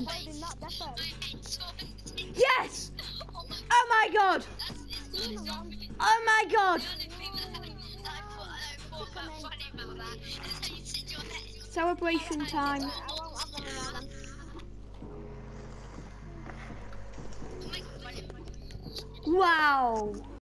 on. in that depot. Yes! Oh my god! Oh my god! Celebration time. I won't have them around them. Wow!